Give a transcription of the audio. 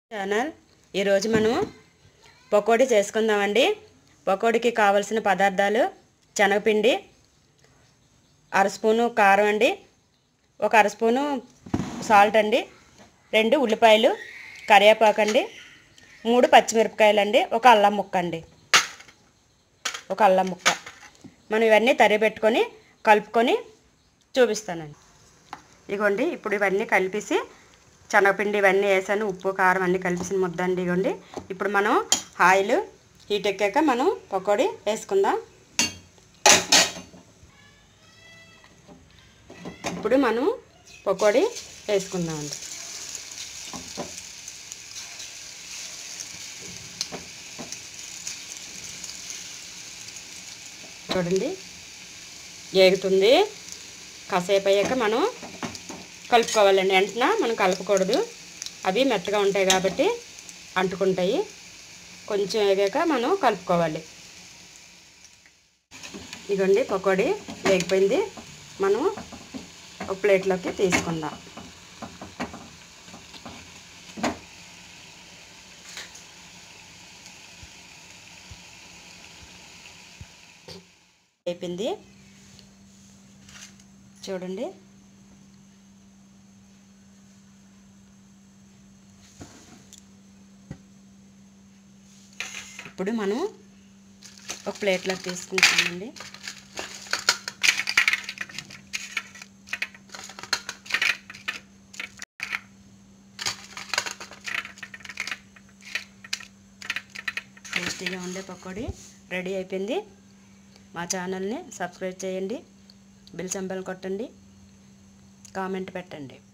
Channel ఈరోజు మనము పకోడీ చేసుకుందామండి. పకోడీకి కావాల్సిన పదార్థాలు శనగపిండి, అర స్పూను కారం అండి, ఒక అర స్పూను సాల్ట్ అండి, 2 ఉల్లిపాయలు, కరివేపాకు అండి, 3 పచ్చిమిరపకాయలు అండి, ఒక అల్లం ముక్క అండి. మనం ఇవన్నీ తరిగి పెట్టుకొని కలుపుకొని చూపిస్తానండి. ఇగోండి ఇప్పుడు ఇవన్నీ కలిపేసి శనగపిండి ఇవన్నీ వేసాను, ఉప్పు కారం అన్నీ కలిపేసిన ముద్ద అండి. ఇగోండి ఇప్పుడు మనం ఆయిల్ హీట్ ఎక్కాక మనం పకోడీ వేసుకుందాం. ఇప్పుడు మనం పకోడీ వేసుకుందామండి. చూడండి ఏగుతుంది. కాసేపు అయ్యాక మనం కలుపుకోవాలండి. వెంటనే మనం కలపకూడదు, అవి మెత్తగా ఉంటాయి కాబట్టి అంటుకుంటాయి. కొంచెం వేగాక మనం కలుపుకోవాలి. ఇదిగోండి పకోడీ వేగిపోయింది. మనం ఒక ప్లేట్లోకి తీసుకుందాం. అయిపోయింది చూడండి. ఇప్పుడు మనం ఒక ప్లేట్లోకి తీసుకుంటామండి. టేస్టీగా ఉండే పకోడీ రెడీ అయిపోయింది. మా ఛానల్ని సబ్స్క్రైబ్ చేయండి, బెల్ సింబల్ కొట్టండి, కామెంట్ పెట్టండి.